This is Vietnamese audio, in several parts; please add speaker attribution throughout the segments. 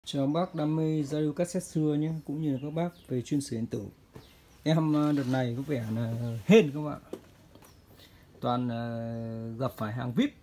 Speaker 1: Chào bác đam mê radio cassette xưa nhé, cũng như là các bác về chuyên sử điện tử. Em đợt này có vẻ là hên các bạn, toàn gặp phải hàng VIP,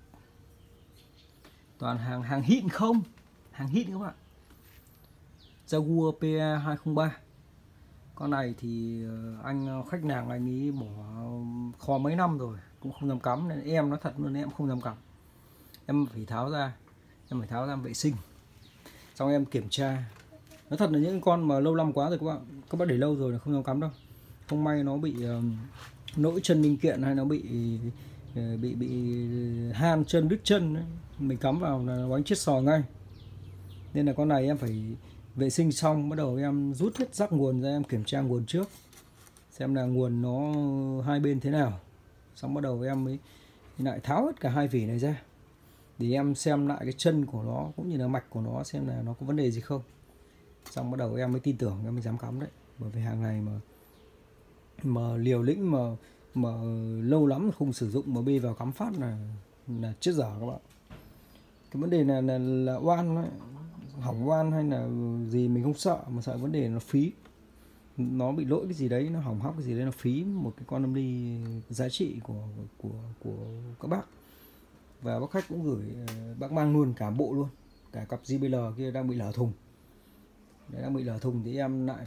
Speaker 1: toàn hàng hịn không, hàng hịn các bạn. Jaguar PA 203. Con này thì anh khách nàng anh ấy bỏ kho mấy năm rồi, cũng không dám cắm, nên em nói thật luôn em không dám cắm. Em phải tháo ra, em vệ sinh. Xong em kiểm tra. Nói thật là những con mà lâu năm quá rồi các bác để lâu rồi là không dám cắm đâu. Không may nó bị nỗi chân linh kiện hay nó bị han chân đứt chân ấy. Mình cắm vào là nó đánh chết sò ngay. Nên là con này em phải vệ sinh xong bắt đầu em rút hết rắc nguồn ra, em kiểm tra nguồn trước xem là nguồn nó hai bên thế nào. Xong bắt đầu em mới lại tháo hết cả hai vỉ này ra để em xem lại cái chân của nó cũng như là mạch của nó xem là nó có vấn đề gì không. Xong bắt đầu em mới tin tưởng, em mới dám cắm đấy. Bởi vì hàng này mà liều lĩnh mà lâu lắm không sử dụng mà bê vào cắm phát là chết dở các bạn. Cái vấn đề là oan đấy. Hỏng oan hay là gì mình không sợ, mà sợ vấn đề nó phí, nó bị lỗi cái gì đấy, nó hỏng hóc cái gì đấy, nó phí một cái con âm ly giá trị của các bác. Và bác khách cũng gửi, bác mang luôn cả bộ luôn, cả cặp JBL kia đang bị lở thùng. Đấy, đang bị lở thùng thì em lại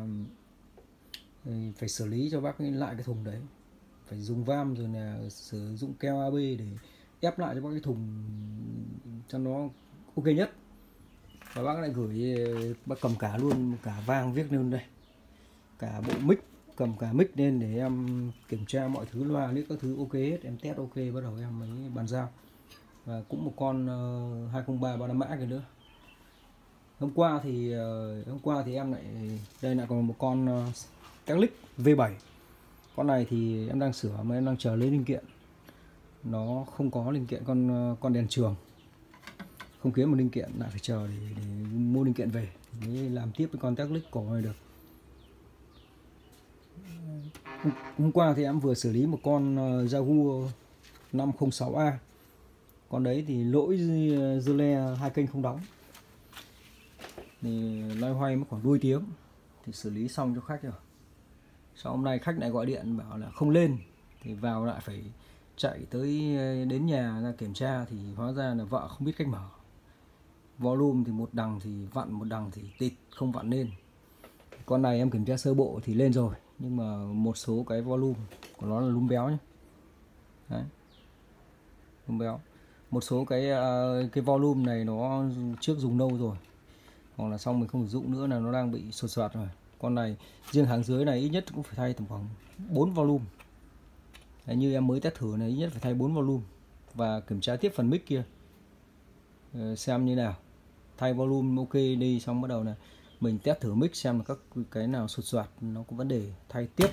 Speaker 1: phải xử lý cho bác lại cái thùng đấy, phải dùng vam rồi là sử dụng keo AB để ép lại cho bác cái thùng cho nó ok nhất. Và bác lại gửi, bác cầm cả luôn cả vang viết lên đây, cả bộ mic, cầm cả mic lên để em kiểm tra mọi thứ, loa liếc các thứ ok hết, em test ok bắt đầu em mới bàn giao. Và cũng một con 203 Panam mã kia nữa. Hôm qua thì em lại đây lại còn một con Calyx V7. Con này thì em đang sửa mà em đang chờ lấy linh kiện. Nó không có linh kiện con đèn trường. Không kiếm một linh kiện lại phải chờ để mua linh kiện về mới làm tiếp với con Calyx cổ này được. Hôm qua thì em vừa xử lý một con Jaguar 506A. Con đấy thì lỗi dưa le hai kênh không đóng. Thì loay hoay mất khoảng đuôi tiếng thì xử lý xong cho khách rồi. Sau hôm nay khách lại gọi điện bảo là không lên, thì vào lại phải chạy tới đến nhà ra kiểm tra, thì hóa ra là vợ không biết cách mở. Volume thì một đằng thì vặn, một đằng thì tịt không vặn lên. Con này em kiểm tra sơ bộ thì lên rồi, nhưng mà một số cái volume của nó là lúm béo nhé. Đấy, lúm béo. Một số cái volume này nó trước dùng lâu rồi, hoặc là xong mình không sử dụng nữa là nó đang bị sột soạt rồi. Con này riêng hàng dưới này ít nhất cũng phải thay tầm khoảng 4 volume. Đấy, như em mới test thử này ít nhất phải thay 4 volume. Và kiểm tra tiếp phần mic kia xem như nào. Thay volume ok đi, xong bắt đầu là mình test thử mic xem là các cái nào sột soạt nó có vấn đề, thay tiếp.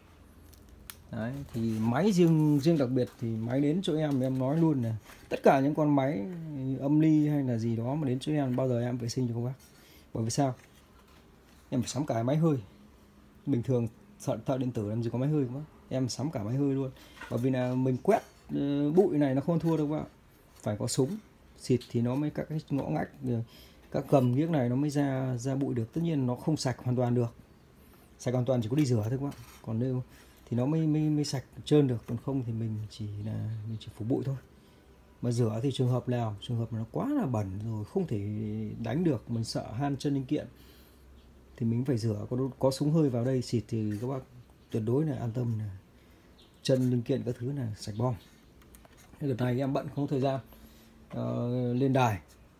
Speaker 1: Đấy, thì máy riêng đặc biệt thì máy đến chỗ em nói luôn là tất cả những con máy âm ly hay là gì đó mà đến chỗ em bao giờ em vệ sinh cho các bác. Bởi vì sao? Em phải sắm cả máy hơi. Bình thường thợ điện tử làm gì có máy hơi quá. Em sắm cả máy hơi luôn. Bởi vì là mình quét bụi này nó không thua đâu các bạn. Phải có súng xịt thì nó mới các cái ngõ ngách, các gầm ghiếc này nó mới ra bụi được. Tất nhiên nó không sạch hoàn toàn được. Sạch hoàn toàn chỉ có đi rửa thôi các bạn. Còn nếu thì nó mới sạch trơn được, còn không thì mình chỉ phủ bụi thôi. Mà rửa thì trường hợp mà nó quá là bẩn rồi không thể đánh được, mình sợ han chân linh kiện thì mình phải rửa. Có súng hơi vào đây xịt thì các bác tuyệt đối là an tâm là chân linh kiện các thứ là sạch bom. Đợt này em bận không có thời gian lên đài.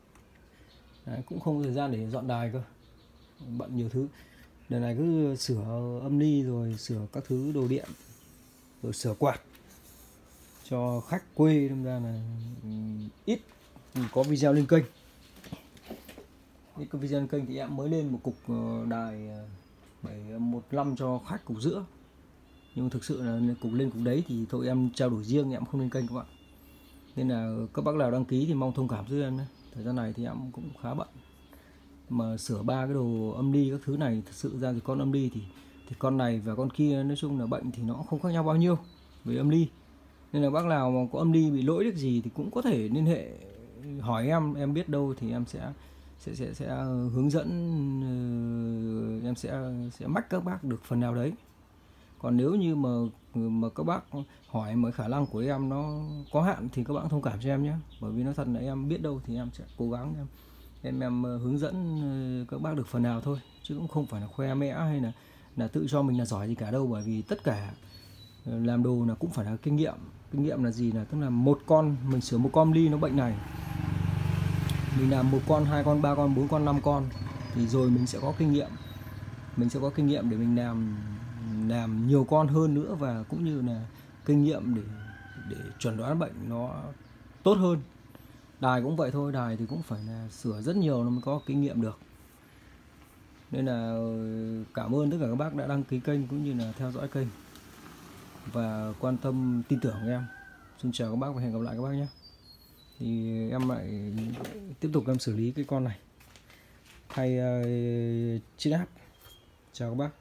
Speaker 1: Đấy, cũng không có thời gian để dọn đài cơ, bận nhiều thứ. Đợt này cứ sửa âm ly rồi sửa các thứ đồ điện rồi sửa quạt cho khách quê, đâm ra là ít có video lên kênh. Ít có video lên kênh thì em mới lên một cục đài 715 cho khách cục giữa. Nhưng mà thực sự là lên cục đấy thì thôi em trao đổi riêng, em không lên kênh các bạn. Nên là các bác nào đăng ký thì mong thông cảm giúp em đấy. Thời gian này thì em cũng khá bận. Mà sửa ba cái đồ âm ly các thứ này, thực sự ra thì con âm ly thì con này và con kia nói chung là bệnh thì nó không khác nhau bao nhiêu về âm ly. Nên là bác nào mà có âm ly bị lỗi được gì thì cũng có thể liên hệ hỏi em biết đâu thì em sẽ sẽ hướng dẫn, em sẽ mách các bác được phần nào đấy. Còn nếu như mà các bác hỏi mà khả năng của em nó có hạn thì các bạn thông cảm cho em nhé, bởi vì nó thật là em biết đâu thì em sẽ cố gắng em hướng dẫn các bác được phần nào thôi, chứ cũng không phải là khoe mẽ hay là tự cho mình là giỏi gì cả đâu. Bởi vì tất cả làm đồ là cũng phải là kinh nghiệm. Kinh nghiệm là gì? Là tức là mình sửa một con ly nó bệnh này, mình làm 1 con, 2 con, 3 con, 4 con, 5 con thì rồi mình sẽ có kinh nghiệm. Mình sẽ có kinh nghiệm để mình làm nhiều con hơn nữa, và cũng như là kinh nghiệm để chuẩn đoán bệnh nó tốt hơn. Đài cũng vậy thôi, đài thì cũng phải là sửa rất nhiều nó mới có kinh nghiệm được. Nên là cảm ơn tất cả các bác đã đăng ký kênh cũng như là theo dõi kênh và quan tâm tin tưởng em. Xin chào các bác và hẹn gặp lại các bác nhé. Thì em lại tiếp tục em xử lý cái con này thay chiếc áp. Chào các bác.